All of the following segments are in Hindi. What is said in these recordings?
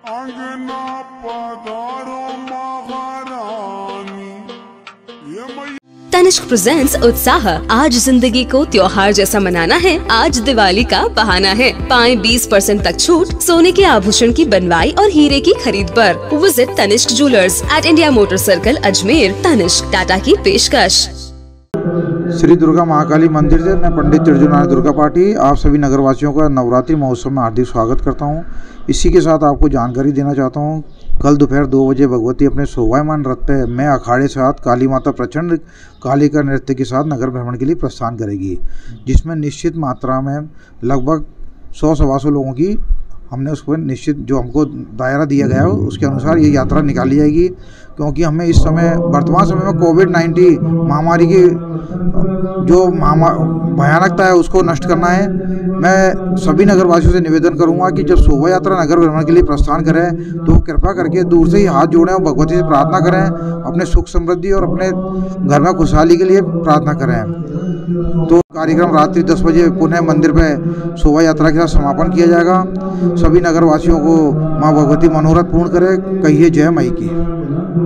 अंगना पधारो महारानी। तनिष्क प्रेजेंट्स उत्साह। आज जिंदगी को त्योहार जैसा मनाना है, आज दिवाली का बहाना है। पाएं 20% तक छूट सोने के आभूषण की बनवाई और हीरे की खरीद पर। Visit Tanishq jewellers at India motor circle Ajmer. Tanishq, Tata की पेशकश। श्री दुर्गा महाकाली मंदिर से मैं पंडित त्रिजुनारायण दुर्गा पाठी आप सभी नगरवासियों का नवरात्रि महोत्सव में हार्दिक स्वागत करता हूं। इसी के साथ आपको जानकारी देना चाहता हूं, कल दोपहर 2 बजे भगवती अपने शोभायमान रथ पे मैं अखाड़े के साथ काली माता प्रचंड काली का नृत्य के साथ नगर भ्रमण के लिए प्रस्थान करेगी, जिसमें निश्चित मात्रा में लगभग 100-125 लोगों की हमने उसको निश्चित जो हमको दायरा दिया गया है उसके अनुसार ये यात्रा निकाली जाएगी। क्योंकि हमें इस समय वर्तमान समय में कोविड-19 महामारी की जो भयानकता है उसको नष्ट करना है। मैं सभी नगरवासियों से निवेदन करूंगा कि जब शोभा यात्रा नगर भ्रमण के लिए प्रस्थान करें तो कृपा करके दूर से ही हाथ जोड़ें और भगवती से प्रार्थना करें, अपने सुख समृद्धि और अपने घर में खुशहाली के लिए प्रार्थना करें। तो कार्यक्रम रात्रि 10 बजे पुनः मंदिर पे शोभा यात्रा के साथ समापन किया जाएगा। सभी नगरवासियों को माँ भगवती मनोरथ पूर्ण करे। कहिए जय माई की।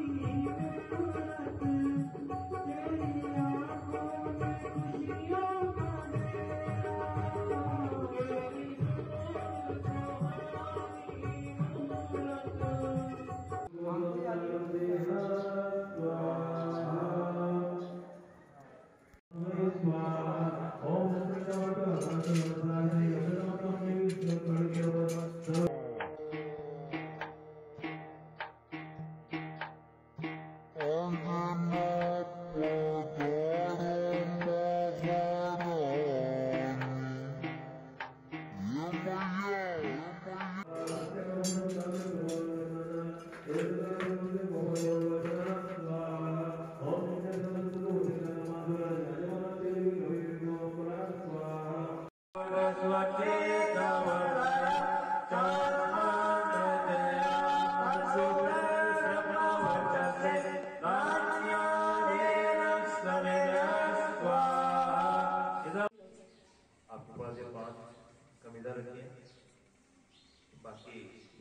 कम इधर रखिए, बाकी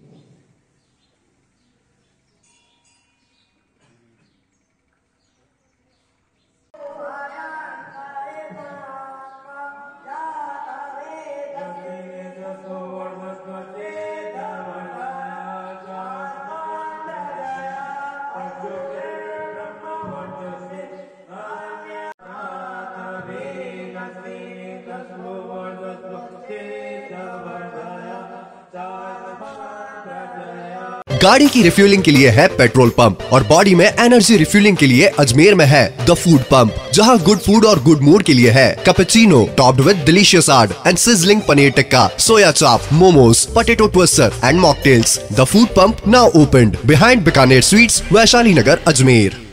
गाड़ी की रिफ्यूलिंग के लिए है पेट्रोल पंप और बॉडी में एनर्जी रिफ्यूलिंग के लिए अजमेर में है द फूड पंप, जहां गुड फूड और गुड मूड के लिए है cappuccino topped with delicious art and sizzling paneer tikka, soya chaap, momos, potato twister and mocktails. The food pump now opened behind Bikaner sweets, Vaishali Nagar, Ajmer.